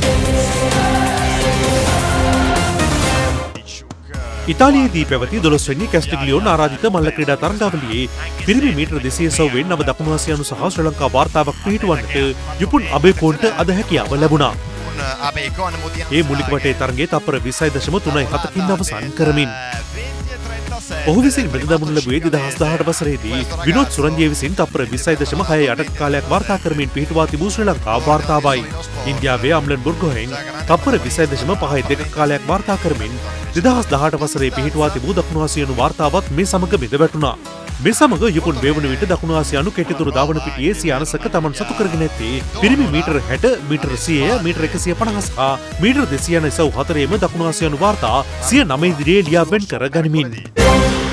ඉතාලියේදී පැවති 12 වෙනි කැස්ටිග්ලියෝන් ආරාධිත මල්ල ක්‍රීඩා තරඟාවලියේ පිරිමි මීටර 290 වෙන් නව දකුණු ආසියානු සහ ශ්‍රී ලංකා වාර්තාවක් පිහිටුවන්නට යුපුන් අබේකෝන්ට අද හැකියාව ලැබුණා. ඒ මුලික වටේ තරඟයේ තප්පර 20.37කින් අවසන් කරමින් ඔහු විසින් මෙද දමනු ලැබුවේ 2018 වසරේදී විනෝද් සුරංජිය විසින් තප්පර 20.6 කාලයක් වාර්තා කරමින් පිහිටුවා තිබූ ශ්‍රී ලංකා වාර්තාවයි. ඉන්දියාවේ අම්ලන් බුර්ගෝහෙන් තප්පර 20.52 කාලයක් වාර්තා කරමින් 2018 වසරේ පිහිටුවා තිබූ දකුණු ආසියානු වාර්තාවත් මේ සමග බෙද වැටුණා. මේ සමග යුපුන් වේවන විට දකුණු ආසියානු කෙටිතුරු ධාවන පිටියේ සිය අනසක තමන් සතු කරගෙන ඇත්තේ පිරිමි මීටර 60, මීටර 100, මීටර 150 සහ මීටර 294ම දකුණු ආසියානු වාර්තා 109 ඉදිරියේ ලියා වෙන් කර ගනිමින්